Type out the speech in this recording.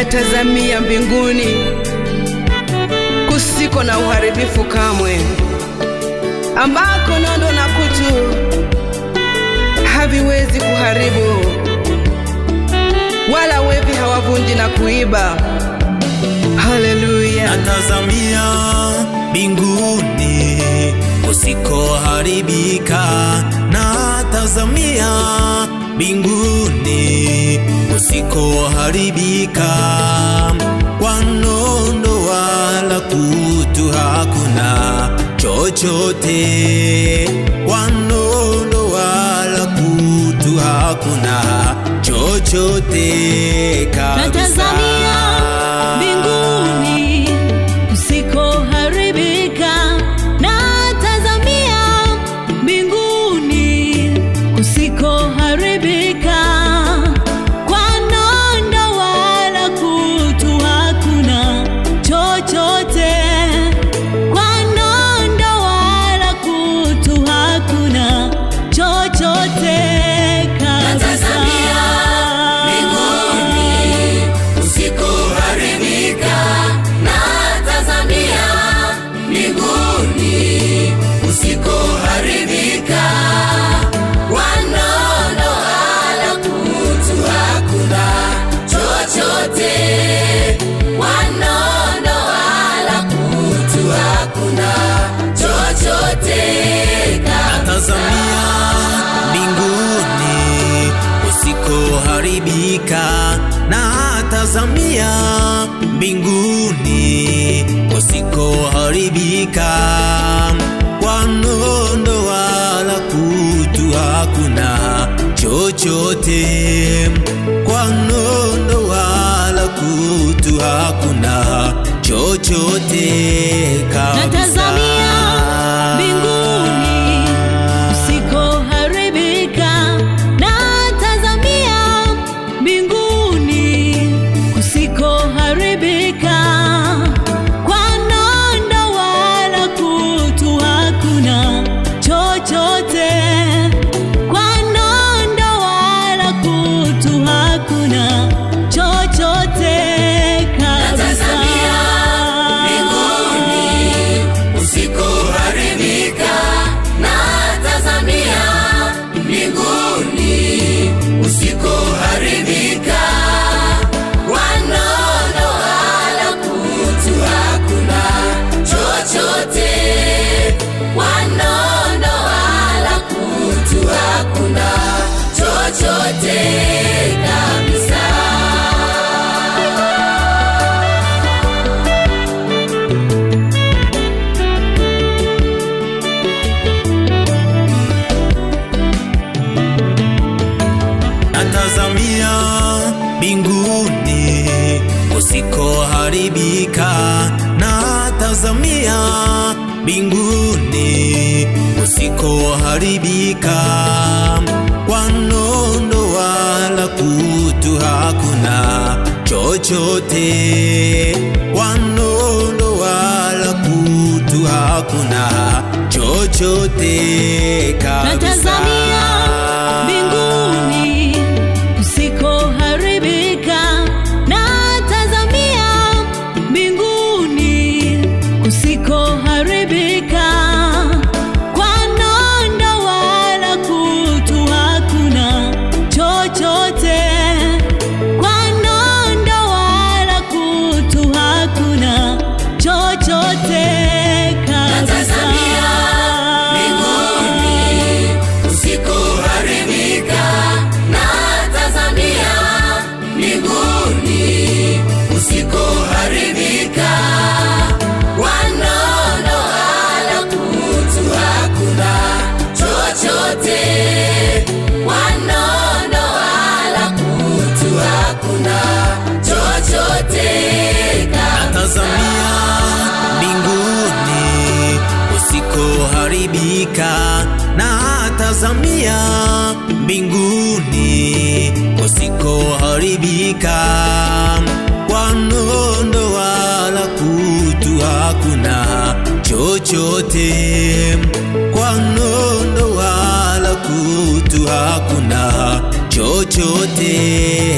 natazamia mbinguni kusiko na uharibifu kamwe, ambako nondo na kutu haviwezi kuharibu, wala wevi hawavunji na kuiba. Haleluya. Natazamia mbinguni kusikoharibika, natazamia mbinguni kusikoharibika. Kwa nondo wala kutu hakuna chochote, kwa nondo wala kutu hakuna chochote kabisa. Natazamia mbinguni kusikoharibika, natazamia mbinguni kusikoharibika. Kwa nondo wala kutu hakuna chochote, kwa nondo wala kutu hakuna chochote kabisa. Natazamia mbinguni kusikoharibika, natazamia mbinguni kusikoharibika. Kwa nondo wala kutu hakuna chochote, kwa nondo wala kutu hakuna chochote kabisa. Natazamia mbinguni kusikoharibika, natazamia mbinguni kusikoharibika. Kwa nondo wala kutu hakuna chochote, kwa nondo wala kutu hakuna chochote kabisa. Natazamia mbinguni kusikoharibika, natazamia mbinguni kusikoharibika. Kwa nondo wala kutu hakuna chochote, kwa nondo wala kutu hakuna chochote kabisa. Natazamia mbinguni kusikoharibika, natazamia mbinguni kusikoharibika. Kwa nondo wala kutu hakuna chochote, kwa nondo wala kutu hakuna chochote kabisa. Natazamia mbinguni kusikoharibika, natazamia mbinguni kusikoharibika. Kwa nondo wala kutu hakuna chochote, kwa nondo wala kutu hakuna chochote